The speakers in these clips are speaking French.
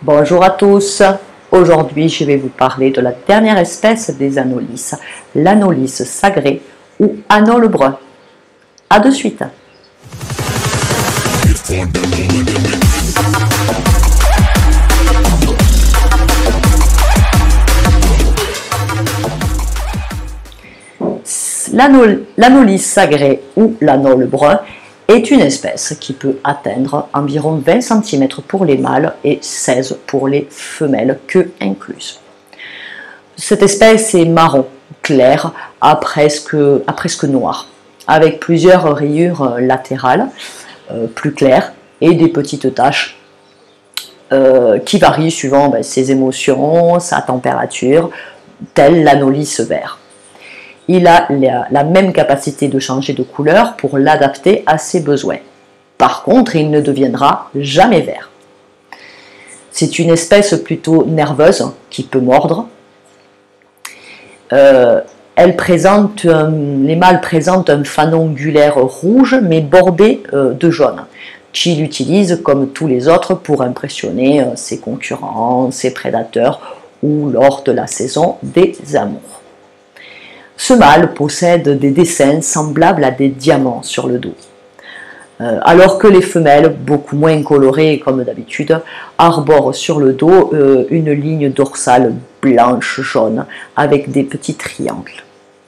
Bonjour à tous, aujourd'hui je vais vous parler de la dernière espèce des anolis, l'anolis sagré ou anole brun. A de suite. L'anolis sagré ou l'anole brun est une espèce qui peut atteindre environ 20 cm pour les mâles et 16 pour les femelles, queue incluse. Cette espèce est marron clair à presque noir, avec plusieurs rayures latérales plus claires et des petites taches qui varient suivant ses émotions, sa température, tel l'anolis vert. Il a la même capacité de changer de couleur pour l'adapter à ses besoins. Par contre, il ne deviendra jamais vert. C'est une espèce plutôt nerveuse qui peut mordre. Les mâles présentent un fanon gulaire rouge mais bordé de jaune, qu'il utilise comme tous les autres pour impressionner ses concurrents, ses prédateurs ou lors de la saison des amours. Ce mâle possède des dessins semblables à des diamants sur le dos, alors que les femelles, beaucoup moins colorées comme d'habitude, arborent sur le dos une ligne dorsale blanche-jaune avec des petits triangles.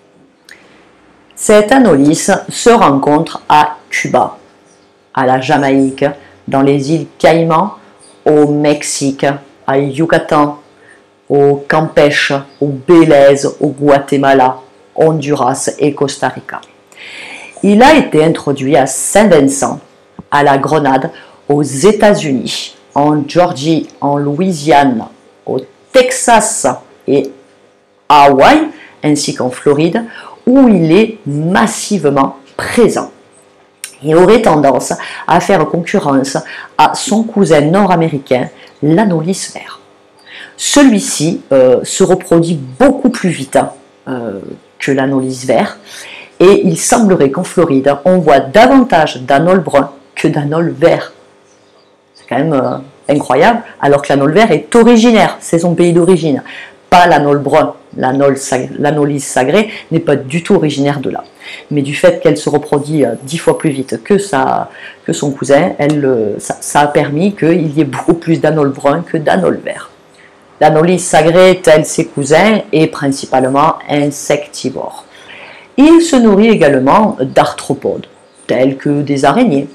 Cette anolis se rencontre à Cuba, à la Jamaïque, dans les îles Caïmans, au Mexique, à Yucatan, au Campeche, au Belize, au Guatemala, Honduras et Costa Rica. Il a été introduit à Saint-Vincent, à la Grenade, aux États-Unis, en Georgie, en Louisiane, au Texas et à Hawaï, ainsi qu'en Floride, où il est massivement présent. Il aurait tendance à faire concurrence à son cousin nord-américain, l'anolis vert. Celui-ci se reproduit beaucoup plus vite que l'anolis vert, et il semblerait qu'en Floride, on voit davantage d'anole brun que d'anole vert. C'est quand même incroyable, alors que l'anole vert est originaire, c'est son pays d'origine, pas l'anole brun. L'anolis sagré n'est pas du tout originaire de là. Mais du fait qu'elle se reproduit 10 fois plus vite que son cousin, ça a permis qu'il y ait beaucoup plus d'anole brun que d'anole vert. L'anolis sagré, tel ses cousins, est principalement insectivore. Il se nourrit également d'arthropodes, tels que des araignées.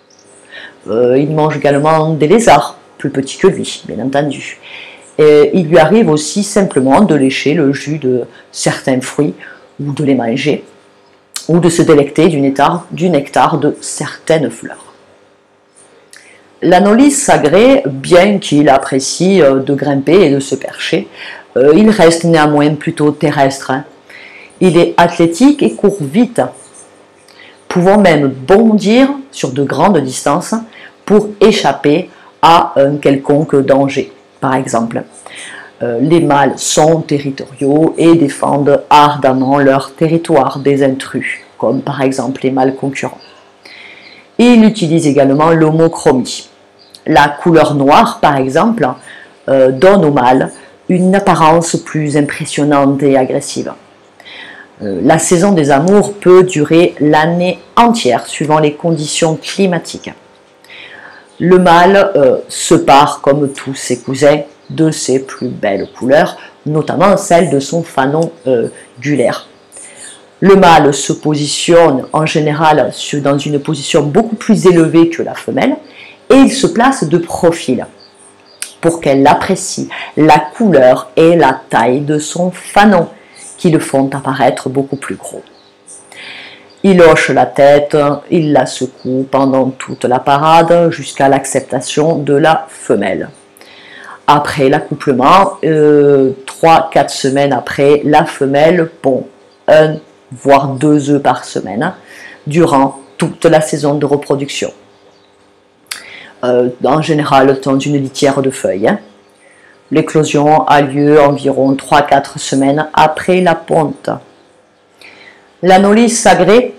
Il mange également des lézards, plus petits que lui, bien entendu. Et il lui arrive aussi simplement de lécher le jus de certains fruits, ou de les manger, ou de se délecter du nectar de certaines fleurs. L'anolis sagré, bien qu'il apprécie de grimper et de se percher, il reste néanmoins plutôt terrestre. Il est athlétique et court vite, pouvant même bondir sur de grandes distances pour échapper à un quelconque danger. Par exemple, les mâles sont territoriaux et défendent ardemment leur territoire des intrus, comme par exemple les mâles concurrents. Il utilise également l'homochromie. La couleur noire, par exemple, donne au mâle une apparence plus impressionnante et agressive. La saison des amours peut durer l'année entière, suivant les conditions climatiques. Le mâle se pare, comme tous ses cousins, de ses plus belles couleurs, notamment celle de son fanon gulaire. Le mâle se positionne en général dans une position beaucoup plus élevée que la femelle et il se place de profil pour qu'elle apprécie la couleur et la taille de son fanon qui le font apparaître beaucoup plus gros. Il hoche la tête, il la secoue pendant toute la parade jusqu'à l'acceptation de la femelle. Après l'accouplement, 3-4 semaines après, la femelle pond 1 voire 2 œufs par semaine durant toute la saison de reproduction. En général dans une litière de feuilles. L'éclosion a lieu environ 3-4 semaines après la ponte. L'anolis sagré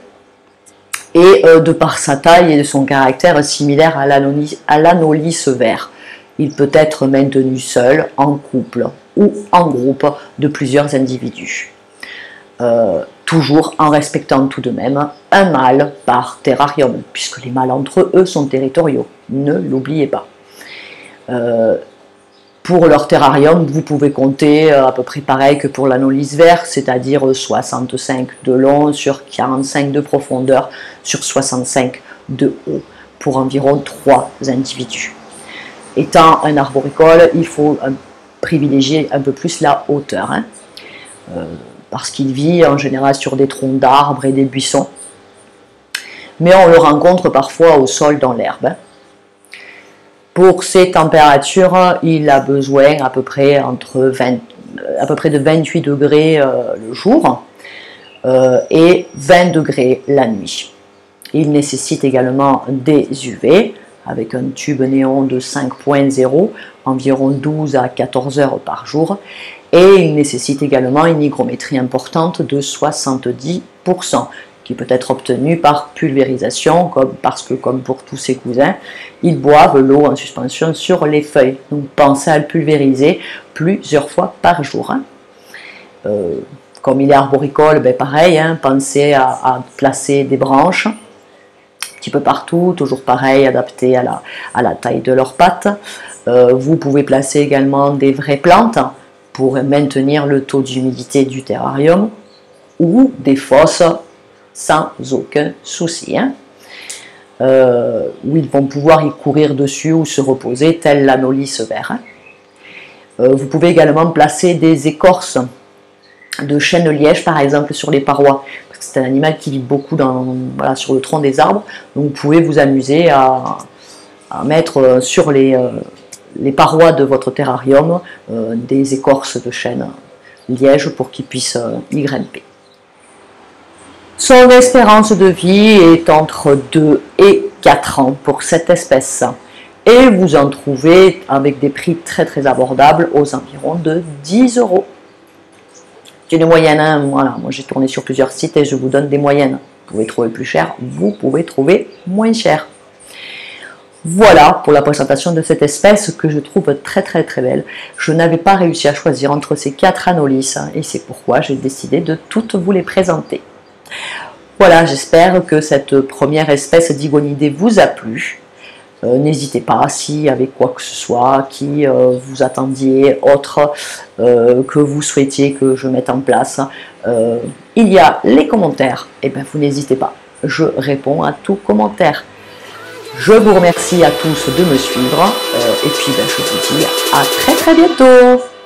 est, de par sa taille et de son caractère, similaire à l'anolis vert. Il peut être maintenu seul, en couple ou en groupe de plusieurs individus. Toujours en respectant tout de même un mâle par terrarium, puisque les mâles entre eux sont territoriaux, ne l'oubliez pas. Pour leur terrarium, vous pouvez compter à peu près pareil que pour l'anolis vert, c'est-à-dire 65 de long sur 45 de profondeur sur 65 de haut, pour environ 3 individus. Étant un arboricole, il faut privilégier un peu plus la hauteur, hein, parce qu'il vit en général sur des troncs d'arbres et des buissons. Mais on le rencontre parfois au sol dans l'herbe. Pour ces températures, il a besoin à peu près de 28 degrés le jour et 20 degrés la nuit. Il nécessite également des UV avec un tube néon de 5.0, environ 12 à 14 heures par jour, et il nécessite également une hygrométrie importante de 70%, qui peut être obtenue par pulvérisation, parce que comme pour tous ses cousins, ils boivent l'eau en suspension sur les feuilles. Donc pensez à le pulvériser plusieurs fois par jour. Hein. Comme il est arboricole, ben pareil, hein, pensez à placer des branches un petit peu partout, toujours pareil, adapté à la taille de leurs pattes. Vous pouvez placer également des vraies plantes pour maintenir le taux d'humidité du terrarium, ou des fosses sans aucun souci, hein, où ils vont pouvoir y courir dessus ou se reposer, tel l'anolis vert. Hein. Vous pouvez également placer des écorces de chêne liège, par exemple, sur les parois. C'est un animal qui vit beaucoup sur le tronc des arbres, donc vous pouvez vous amuser à mettre sur les parois de votre terrarium des écorces de chêne liège pour qu'ils puissent y grimper. Son espérance de vie est entre 2 et 4 ans pour cette espèce, et vous en trouvez avec des prix très très abordables aux environs de 10 €. C'est une moyenne, hein, voilà. Moi j'ai tourné sur plusieurs sites et je vous donne des moyennes. Vous pouvez trouver plus cher, vous pouvez trouver moins cher. Voilà pour la présentation de cette espèce que je trouve très très très belle. Je n'avais pas réussi à choisir entre ces 4 anolis et c'est pourquoi j'ai décidé de toutes vous les présenter. Voilà, j'espère que cette première espèce d'igonidés vous a plu. N'hésitez pas, s'il y avait quoi que ce soit qui vous attendiez, autre que vous souhaitiez que je mette en place, il y a les commentaires, et bien vous n'hésitez pas, je réponds à tout commentaire. Je vous remercie à tous de me suivre, et puis ben, je vous dis à très très bientôt.